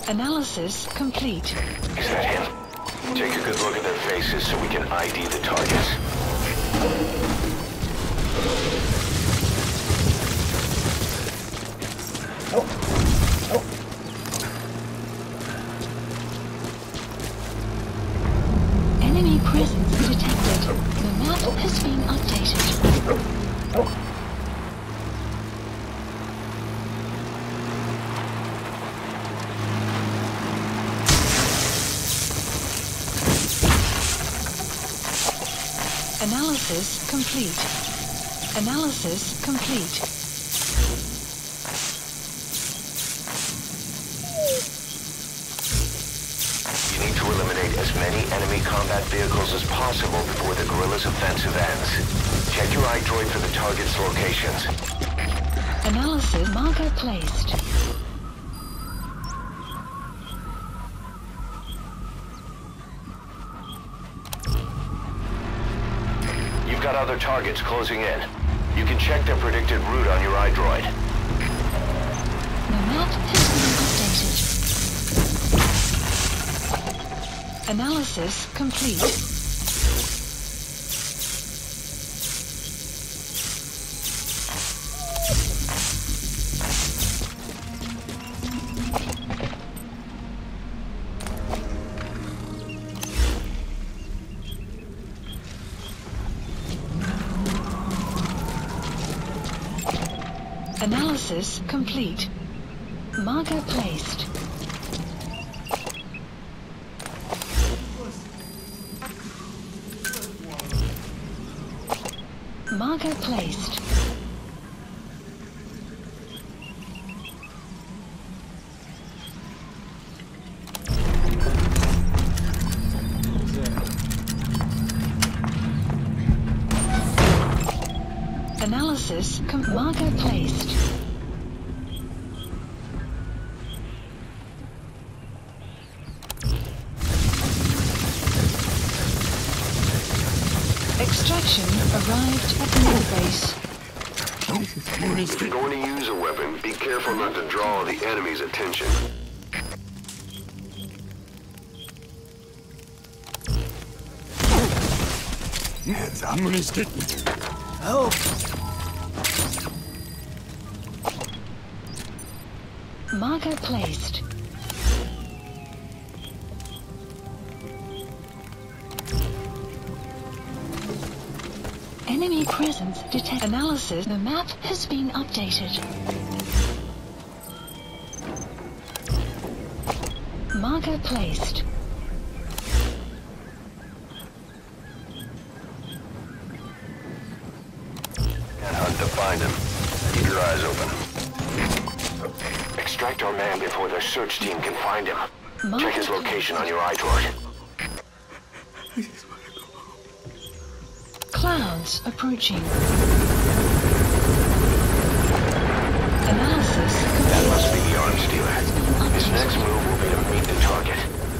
Analysis complete. Is that him? Take a good look at their faces so we can ID the targets. Enemy presence detected. The map has been updated. Analysis complete. Analysis complete. You need to eliminate as many enemy combat vehicles as possible before the guerrillas' offensive ends. Check your iDroid for the target's locations. Analysis marker placed. You've got other targets closing in. You can check their predicted route on your iDroid. The map has been updated. Analysis complete. Analysis complete. Marker placed. Marker placed. Analysis marker placed. Extraction arrived at the new base. If you're going to use a weapon, be careful not to draw the enemy's attention. Hands up. Help! Marker placed. Enemy presence detect. Analysis. The map has been updated. Marker placed. Can't hunt to find him. Keep your eyes open. Extract our man before their search team can find him. Check his location on your iDroid. Clouds approaching. Analysis complete. That must be the arms dealer. His next move will be to meet the target.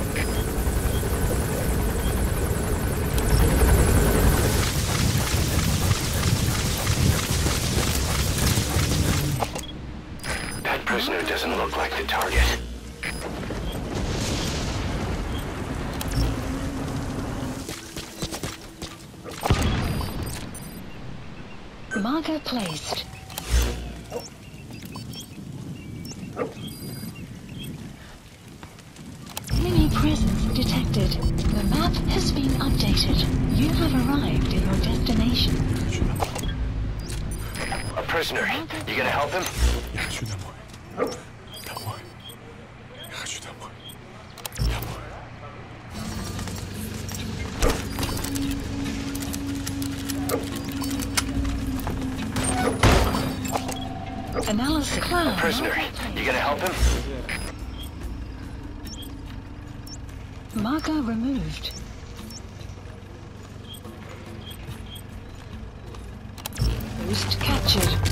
That prisoner doesn't look like the target. Marker placed. Enemy presence detected. The map has been updated. You have arrived at your destination. A prisoner. You gonna help him? Analysis cloud. Prisoner. You gonna help him? Marker removed. Host captured.